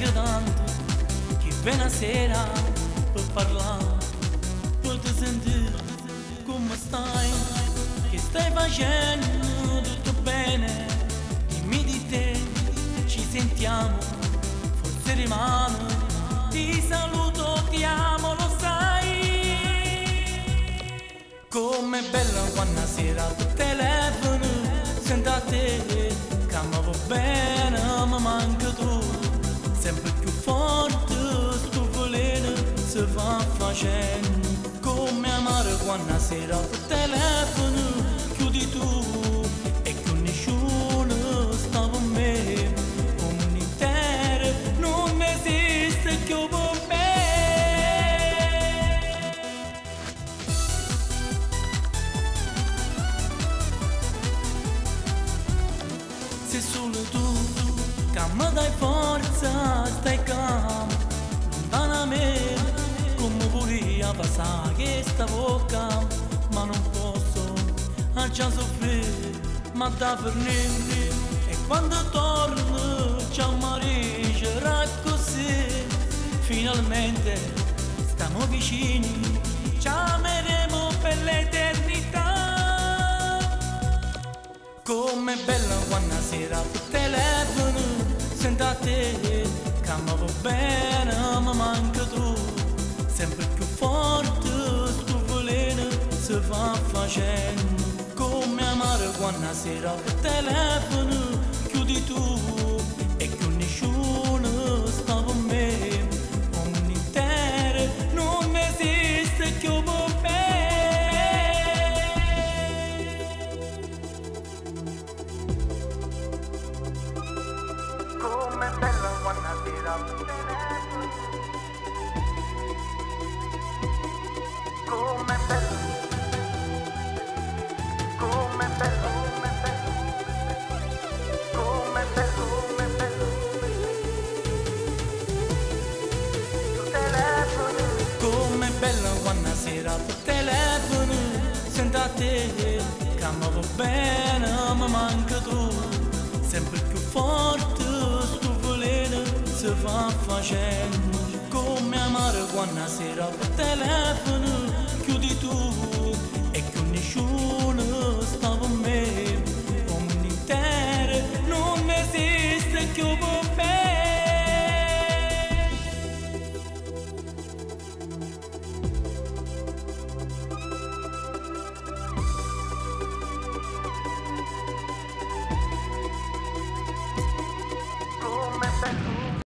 piace tanto che viene a sera per parlare, per ti sentire come stai, che stai facendo tutto bene, dimmi di te, ci sentiamo, forse rimane, ti saluto, ti amo, lo sai. Com'è bella quando sera tu telefono, sento a te, che mi va bene, mi manca tu, sempre più forte sto veleno si va facendo. Come amare quando sera tu telefono, chiudi tu e che nessuno sta con me, come un'intera non esiste più per me. Sei solo tu che mi dai forza, stai calmo, lontana da me, come volevo passare questa bocca, ma non posso, già soffrire, ma da fornire, e quando torno ciao Maria, così, finalmente stiamo vicini, ci ameremo per l'eternità. Com'è bella quando sera tu telefono, sento a te, che mi va bene, mi manca tu, sempre più forte sto veleno si va facendo. Come amare quando sera tu telefono, chiudi tu e che nessuno sta con me, come un'intera non esiste più per me. Come bella quando sera tu telefono, come bella, come bella, come bella, come bella, tu telefono. Come bella quando sera tu telefono, sento a te, che mi va bene, mi manca tu, sempre più forte sto veleno si va facendo. Come amare quando sera per telefono,